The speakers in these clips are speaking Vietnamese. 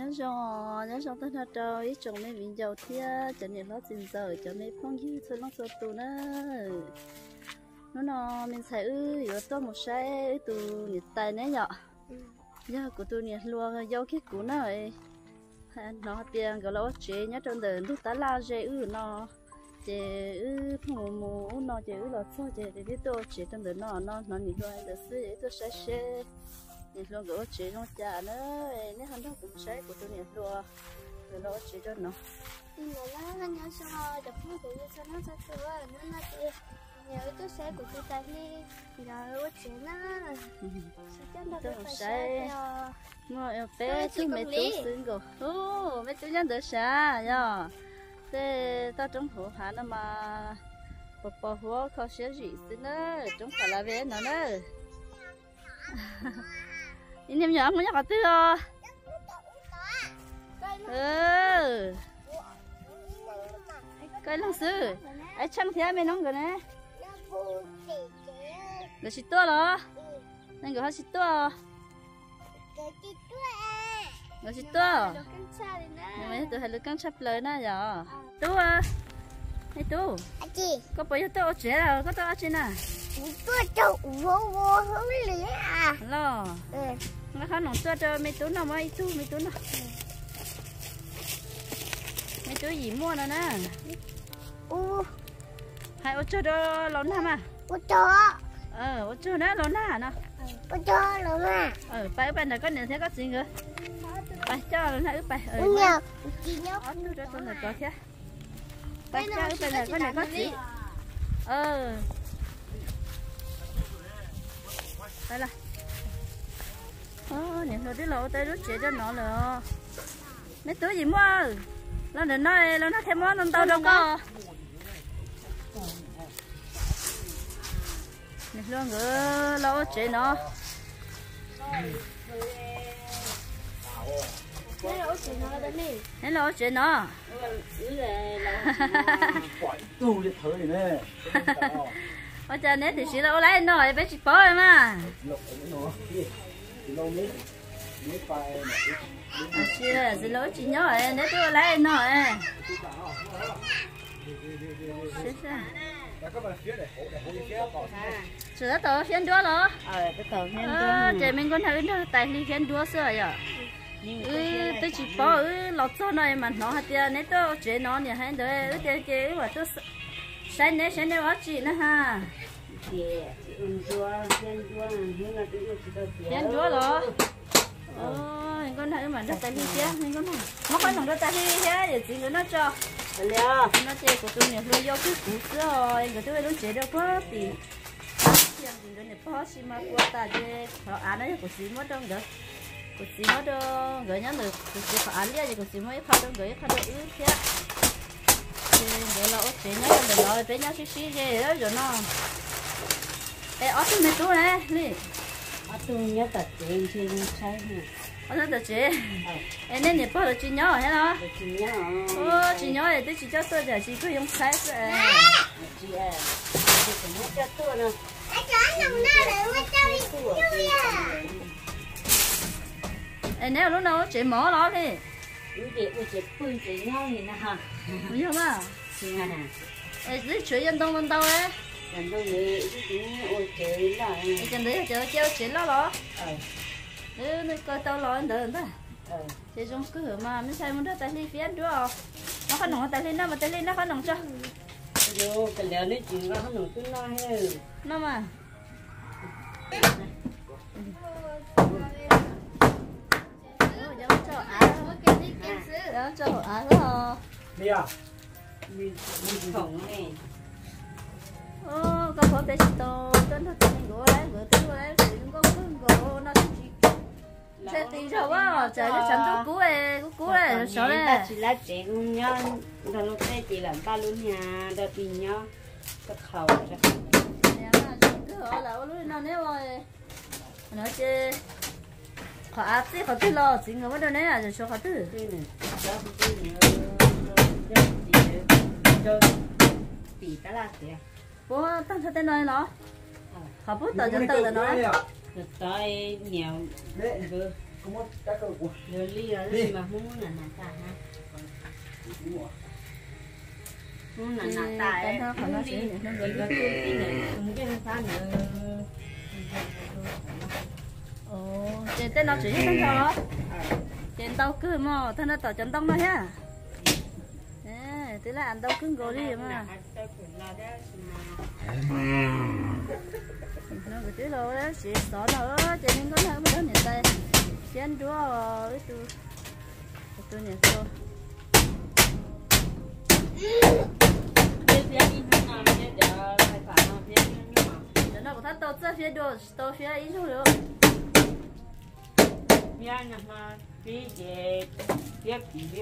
nhớ xong tới thật rồi ít chồng mấy viên dầu thia cho nên nó xin giờ cho mấy phong như thôi nó sốt tù nó mình xài rồi tôi một sai tù nhiệt tài đấy nhở giờ của tôi nhiệt luôn dầu cái cũ nó ấy nó tiền cái lỗ chế nhá trong đời lúc ta la chế nó chế mù nó chế là sao chế để tôi chế trong đời nó nhiệt luôn để xí tôi sẽ nhiệt luôn cái chế nó chả nữa nếu hắn đó cũng sẽ của tôi nhiệt luôn cái lỗ chế cho nó nhưng mà nó nhớ sao đập mũi của tôi nó sẽ tôi nó tiền nhớ tôi sẽ của tôi tại đi rồi chế nó tôi không sẽ ngồi bé chú mấy tú xứng rồi mấy chú nhân được sao nhở thế ta trong hồ hà nó mà bỏ hoa khó xé gì xứng nữa chúng phải là bé nó nữa anh em nhỏ không nhắc tư rồi cái lăng sư ấy chăng thế mấy nóng rồi nè rồi xịt tua rồi nên gọi xịt tua rồi xịt tua nhưng mà tôi hay được cắn sắp lời nè giờ tú à hay tú có bao nhiêu tôi trẻ rồi có tôi trên nè tôi chậu vô không lý à lo nó khó nóng cho mấy tú nào mấy tú nào mấy tú gì mua nữa nè hai ô cho đó lớn hả mà ô cho đó lớn hả nó ô cho lớn à phải bên này có nhìn thấy có gì nữa phải cho lớn hả phải nhiều chị nhớ tôi cho con này có thế phải cho bên này có gì đây là nhìn rồi đi lộ tay đứt chạy cho nó nữa mấy túi gì mua nó đừng nói nó thêm món non tao đâu có nhìn luôn nữa lâu chạy nó thế lâu chạy nó ôi trời nét thì chỉ lâu lấy nó bé chỉ bỏ mà chưa chỉ lỗi chỉ nhớ ấy nếu tôi lấy nó ấy sửa tàu phiên đua rồi trời mình còn thấy nó tại đi phiên đua sửa vậy tôi chỉ bỏ lọt cho này mà nó hạt tiền nếu tôi chế nó thì hay đấy cái mà tôi sáng nay ở chị nữa ha phiên đua rồi mình con thấy mà rất tay đi chứ mình con nó có nồng rất tay đi thế để chị nó cho nó chơi của tôi nhiều luôn vô cái củ sữa rồi người tôi luôn chế đâu có thì tiền thì người này có xí mà qua ta chơi họ ăn đấy của xí mất đâu được của xí mất đâu người nhớ được của xí họ ăn đi của xí mới khao đâu người khao đâu ứ thế để là ớt chế nhớ để nói bé nhớ xí gì đó rồi nó ớt cái này tôi này đi tôi nhớ tập chuyện trên trái này. Nó tập chuyện. Em nên nhập vào chị nhớ hết đó. Chị nhớ. Chị nhớ thì tôi chỉ cho tôi để chị cứ dùng trái rồi. Chị cũng muốn cho tôi nữa. Anh cho anh nằm na để mà cho đi chơi à. Em nếu lúc nào chị mở nó đi. Chị phun chị nhau thì nè ha. Đúng không ạ? Chị nghe nè. Em cứ chuyện dân đông bên đâu ấy. Lần đầu này cũng ôi trời là chân đấy chờ chuyện đó đó nó coi tao lo anh đợi thôi chị dùng cứ mà mình xài một đứa tay ly phiến đúng không nó không nồng tay ly nó mà tay ly nó không nồng cho vô cái lều này chuyện nó không nồng cứ nói hết nó mà cho à đó đi à mình phỏng này có phải bé to tên nó tên gỗ đấy đừng có gỗ nó chỉ sẽ tí rồi quá trời nó chấm chút cú này sợ đấy chỉ là trẻ con nhá đó lúc đấy chỉ làm ba luôn nhà đó thì nhá có khẩu rồi cứ hỏi là lúc nào nếu rồi nói chứ họ áp chứ họ tư lo chính người bắt đầu đấy là rồi họ tư tỷ ta là gì bố tăng cho tên nói nó họ bút tờ cho tờ nói tới nhiều không có các cơ của rồi ly mà muốn là nà ta ha muốn là nà ta cái nó phải nó sẽ nó rồi cái này cũng cái phá nữa ồ trên tên nó chỉ hết thân thôi trên tàu cứ mà thân nó tàu chân tông thôi ha thế là ăn tàu cứng gối đi mà nó cái tí lô đó chỉ xỏ nữa cho nên có thể mới đó nhận tay chén chúa cái tôi nhận thôi nó có thằng tàu chơi phía đồ tàu phía ít thôi được phía nhà mà phía về biết gì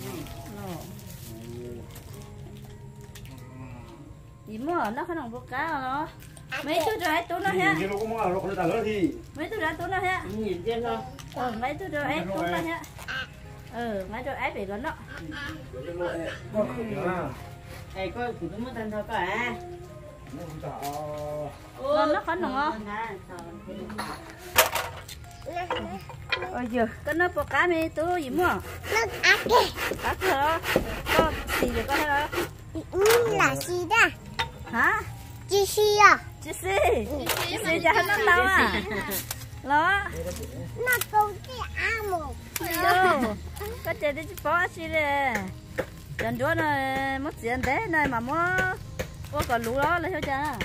gì mà nó không có cá nó mấy thứ rồi tôi nó ha cái nó cũng mà nó còn là thì mấy thứ rồi tôi nó ha nhìn chưa thôi mấy thứ rồi ấy tôi nó ha mấy thứ ấy bị lớn đó đây có cũng có tên thôi cả nó khó nồng không ôi giờ cái nó có cá mì tôi gì mà cá cơ có gì được có hay là gì đó hả chị xì à chị xì cho nó lâu à đó nó câu cái ăn một có chơi đi bỏ xì đây chân chúa này mất tiền đấy này mà mua có còn lú đó lấy theo cha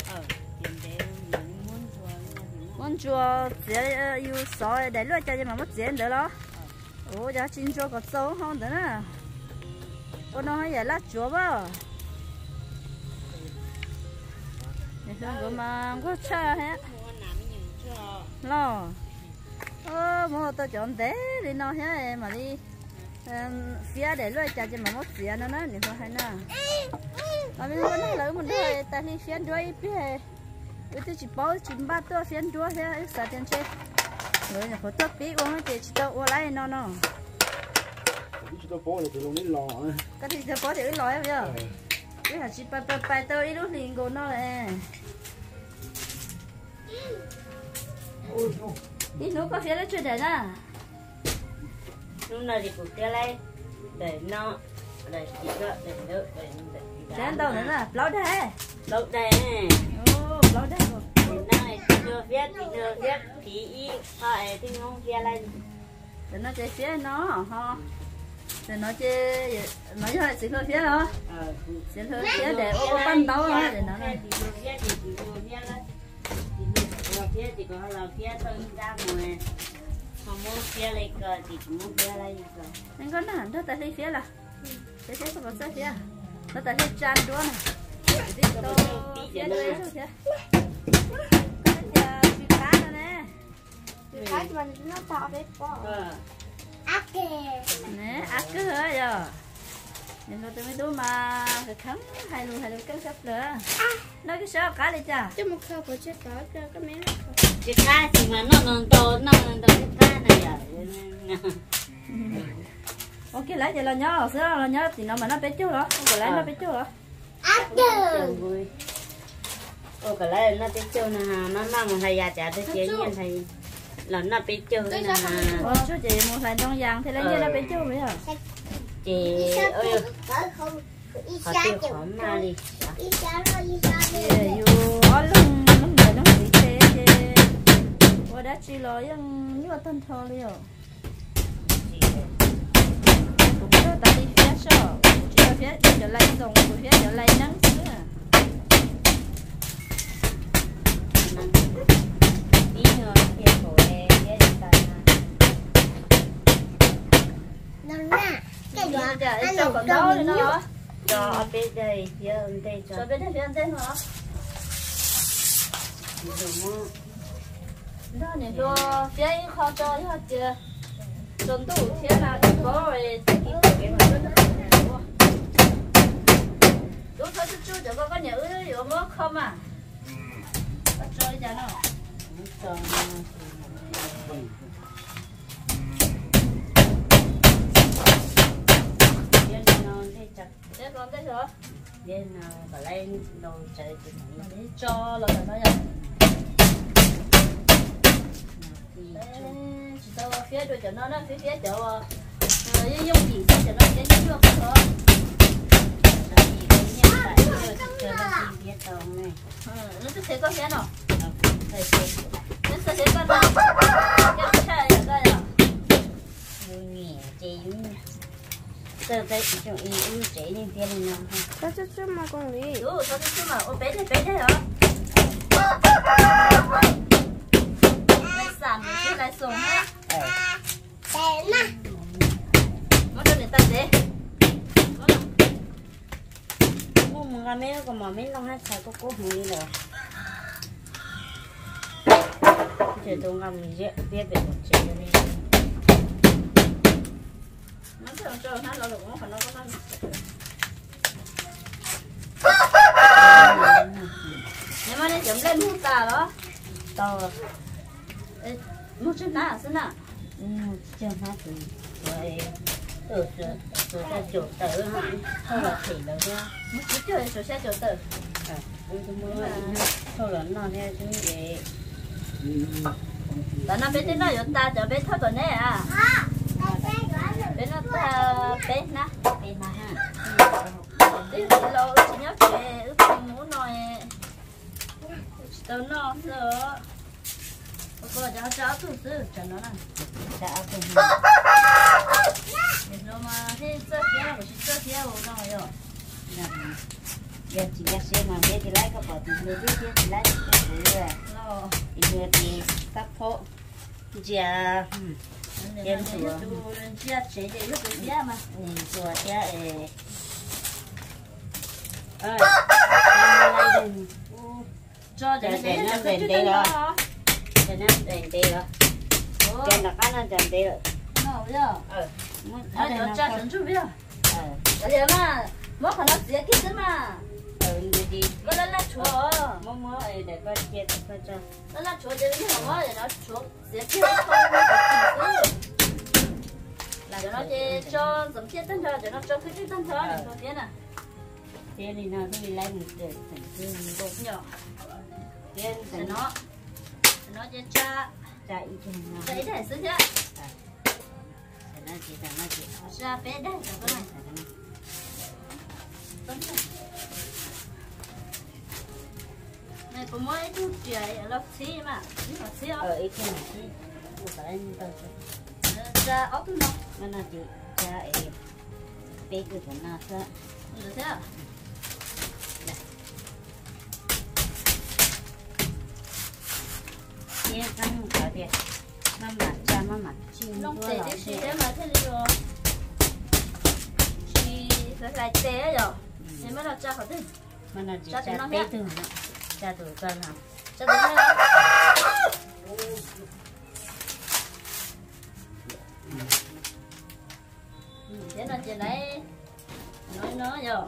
muốn chùa sẽ yêu sỏi để luôn cho mà mất tiền được đó ủa giờ chín chùa có sâu không nữa nè con nó hay là chùa bao này không mà có cha hết lo mua tôi chọn té đi nó hết mà đi phía để luôn cho mà mất tiền nó nè không hay nè mà mình có nói là mình thôi tại vì phía đuôi biết tôi chỉ bảo chỉ ba tôi phía đuôi thế sao tiền chơi rồi nhà tôi biết uống cái chỉ tôi uống lại nó chỉ tôi bỏ được luôn đi lò cái gì tôi có thể nói bây giờ cái hạt chỉ bài tôi ít lúc liền của nó này ít lúc có phía đó chưa để nè lúc nào thì cũng kia lấy để nó để chỉ có để đỡ để chén đâu nữa nè lâu đây lâu đây lâu đây rồi này chưa viết thì phải thì không kia lên để nó chơi phía nó ha để nó chơi nói cho chị hơi phía đó chị hơi phía để ô ban đầu á để nó này phía thì có là phía thân ra ngoài không muốn phía lấy cờ thì cũng muốn phía lấy cờ anh có nó hẳn đó tại lấy phía là cái phía không có sai phía nó tại lấy chan đũa này đi tô phía đây thôi phía cái giờ bị cá rồi nè cái mình nó to đấy quá ác kìa nè ác cứ hả giờ nhưng mà tôi mới đúng mà phải khấm hai luôn cái sắp nữa nó cái sao cá đi cha chứ một khâu của chết đói cái mấy cái cá thì mà nó to cái cá này à ok lấy vậy là nhớ xưa là nhớ thì nó mà nó bé chú đó không phải lấy nó bé chú đó ác kìa ô cái lấy nó bé chú nè nó mang một thầy già trả tới chế nhân thầy là nó bé chú nè chú chị một thầy trong vàng thì lấy như nó bé chú bây giờ chị ơi không họ tiêu khóm mà đi dù ở lưng người nó bị thế chứ qua đã chỉ lo nhưng mà thân thò liền cũng có tại đi phía sau chỉ là phía trở lại dòng của phía trở lại nắng nữa đi nữa phía cổ này phía đi tay nó nè cái giờ đó anh cho còn đâu nữa nó cho ở bên đây phía đây cho bên đây phía đây hả đó này cho phía kho cho hết chưa tuần tu phía nào thì có rồi cái mà nó đúng thôi chú cho có nhớ rồi mà không à bắt chơi cho nó thế còn thế rồi bên bà lên đồ chơi thì để cho là nó vậy chỉ tao phía đôi cho nó phía chỗ dùng gì cho nó cái gì được thôi nó sẽ thấy có cái nào nó sẽ thấy có nào cái này cái nào nhẹ chị từ đây chúng em chị đi phía này nào ta cho chú mà con đi đúng rồi chú mà ô bé đấy hả lại sản chứ lại sống á đẹp mà nó cho người ta dễ mua một mấy cái mà mấy long hết xài có cố hủy rồi chỉ tôi ngâm dễ biết về một chuyện này nó cho nó lo được nó phải nó có nó nhưng mà nó chấm lên hút ta đó to một chút nào xin nào chưa hết rồi từ ta chuột tử hả thôi là thì đâu ra một chút chơi rồi sẽ chuột tử thôi là nó theo chứ vậy tại nó biết nó rồi ta cho biết thôi còn nè à biết nó ta biết nè ha biết lâu chỉ nhớ chuyện ước muốn nói tao nó rồi cô cho cháu thử sư cho nó này đã cùng rồi mà thế chơi kia là chỉ chơi kia rồi rồi giờ chỉ là xem mà biết thì lấy cái bỏ thì người biết thì lấy cái gì rồi nó người thì sắp phố giờ em chùa chia chế để lúc cái kia mà chùa thế cho để nó đèn đây rồi cho nó đèn đây rồi đèn là cái nó đèn đây rồi nó bây giờ nó cho chân chú bây giờ giờ mà mỗi khả năng sẽ kia thế mà đi có là chúa mua để coi kia coi cho nó là chúa để nó để nó chúa sẽ kia không là cho nó cho giống kia tân thờ cho nó cho cái tân thờ này đầu tiên à thế thì nào thì lấy một cái thành thương bột nhỏ tiên cho nó cha chạy cho nó chạy để xứ nhá nó chỉ là nó chỉ cha bé đây rồi cái này này có mỗi chút trẻ ở lớp xí mà lớp xí ở ít cái này một cái như tao cha ốc nó nó chỉ cha bé cái của nó thôi được thế à kia cắn cả đi mama chim long tê đi xí thế mà thế đi rồi xí phải lại tê rồi nên mới là cha khỏi thế mà nó chỉ cha bé từ nó cha từ con nào cha từ nó thế là chị lấy nói nó rồi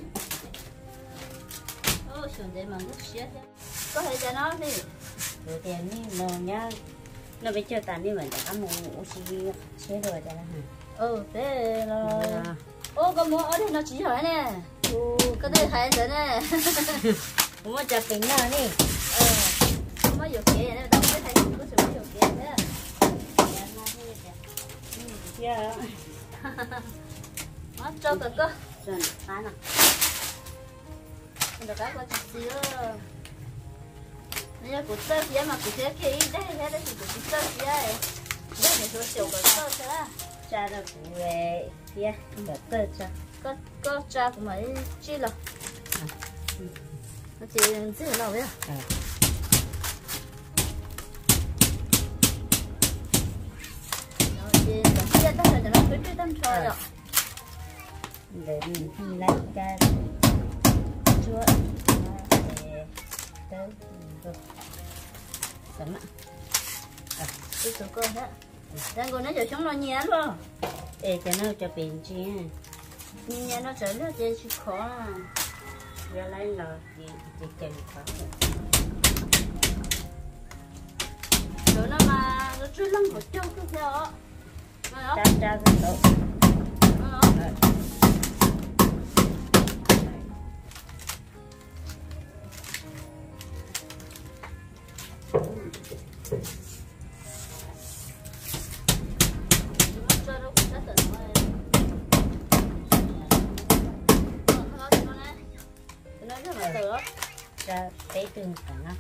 ôi xuân để mà nước xía thế có thể cho nó đi rồi thì nó nhá nó bị chơi tàn đi mà đã mua xí xé rồi cho nó thế là có mua ở đây nó chỉ hỏi nè cái đây hay rồi nè cũng có chả tính nào đi không có nhiều kia này đâu cái thấy có sự nhiều kia thế dạ nó cho cái cơ rồi phá nào được cái có chút xíu bây của tơ kia mà của thế kia đây thế đây thì của tơ kia ấy đây là số tiểu của tơ thế à cha được về kia được cơ cha có cha của mấy chi là nó chỉ gì nào vậy thì kia ta là nó cứ chơi tâm trò rồi để mình lấy cái chúa để tới được sẵn ạ tôi số cơ thế đang còn nó chờ chúng nó nhé luôn để cho nó cho bình chi nhé nó trở nó chơi chịu khó à ra lấy lò thì cần khó rồi nó mà nó chơi lăng của châu cứ theo cha cha cái độ cháy từ cả nó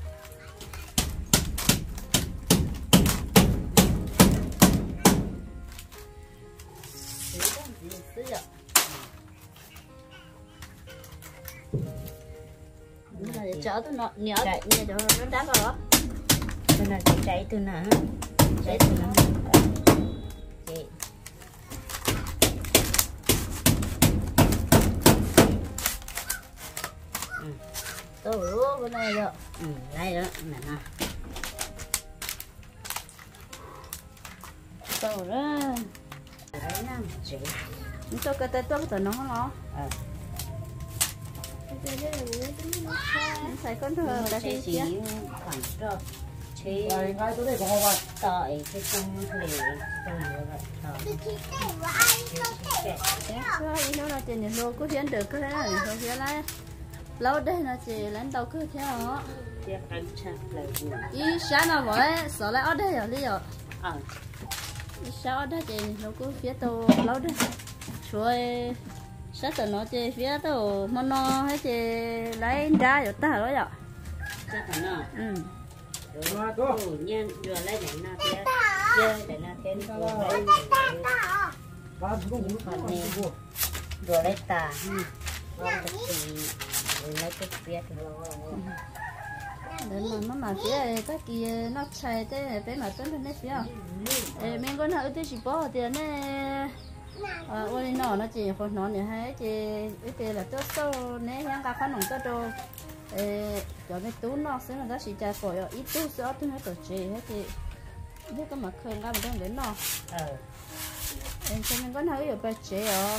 chở tôi nó nhớ nhớ cho nó đá vào đó cho nên cháy từ nào cháy từ nào chị tôi bên này rồi đây đó nè nè tôi đó đấy nè chị tôi cái tay tôi nó phải con thờ là chị chỉ khoảng rồi chị ngay tới đây còn không vậy tỏi cái trong lì trong nó là chị nhìn luôn có hiến được cái này không hiến lại lâu đây là chị lãnh đầu cứ theo họ ý sáng nào vậy sợ lại ở đây ở đây rồi ý sáng ở đây chị nó cứ phía tàu lâu đây rồi sát tờ nó chị phía tàu mà nó hay chị lấy ra rồi ta rồi vậy chắc là nó nhiên vừa lấy để nó thế để nó thế rồi lấy tà lấy cái phía đến mà phía cái kia nó chạy thế bé mà tuấn lên phía mình có nói cái gì bỏ tiền này ôi nó chỉ còn nó này hay chị cái là tốt sâu nè hàng cả khăn nồng tốt đâu cho nên tú nó sẽ là chỉ trả phổi rồi ít tú sẽ tú hết tổ chế hết chị biết có mà khơi ra một trong đến nó cho nên có nói ở bài chế rồi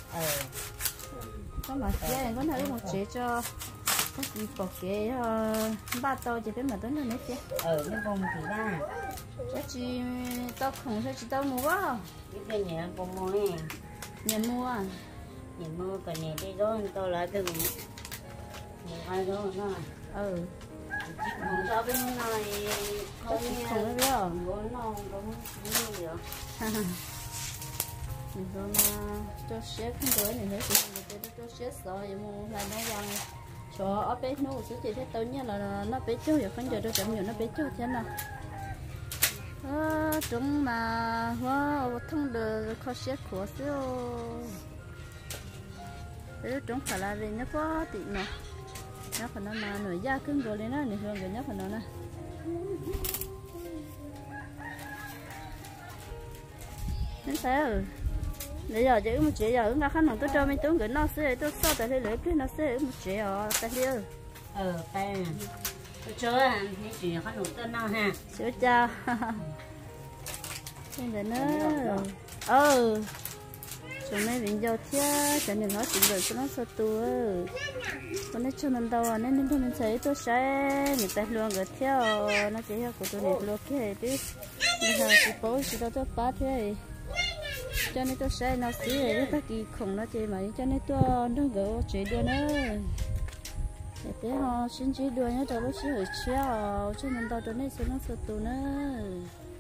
có mà chế có nói một chế cho cái gì bỏ cái ba tàu chỉ biết mà tuấn lên hết chứ nhưng còn thì ra chắc chị tao không chắc chị tao mua á cái nhà con mua nè nhà mua cái này đi đó tao lại từng ai đó nó không sao bên này không biết rồi gối non cũng nhiều mình rồi mà cho sếp không tới này hết thì mình cho sếp rồi mua lại nó vàng cho ở bên nó số chị thấy tôi nhớ là nó bé chơi không giờ tôi chậm nhiều nó bé chơi thế nào chúng mà thông được khó sếp của siêu chúng phải là vì nó có tiện mà nó phải nó mà nổi da cứng rồi lên nó này hơn rồi nhớ phải nó nè nên sao bây giờ chỉ một triệu giờ ngã khăn nồng tôi cho mấy tôi gửi nó sẽ tôi sau tại đây lấy cái nó sẽ một triệu tại đây tay tôi chơi mấy chuyện khăn nồng tôi nó ha chào chào nên là nó chúng mấy bình giao thia cho nên nó chỉnh rồi cho nó sao tua con nó cho nên đâu nên tôi mình thấy tôi sẽ người ta luôn gửi theo nó chỉ theo của tôi này luôn cái biết bây giờ chỉ bố chỉ đâu tôi bắt thế cho nên tôi sẽ nó xí để các kỳ khủng nó chơi mà cho nên tôi nó gỡ chế đua nữa để bé họ xin chế đua nhá cho bác sĩ hỏi treo cho nên tao cho nên sẽ nó sợ tù nữa